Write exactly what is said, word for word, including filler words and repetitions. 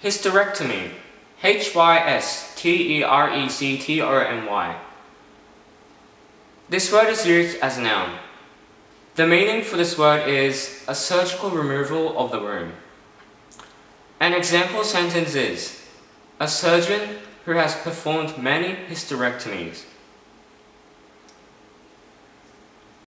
Hysterectomy. H Y S T E R E C T O M Y. This word is used as a noun. The meaning for this word is a surgical removal of the womb. An example sentence is, a surgeon who has performed many hysterectomies